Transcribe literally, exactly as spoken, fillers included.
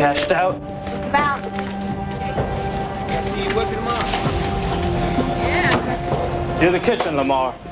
Cashed out? Just about. See you working tomorrow. Yeah. You're the kitchen, Lamar.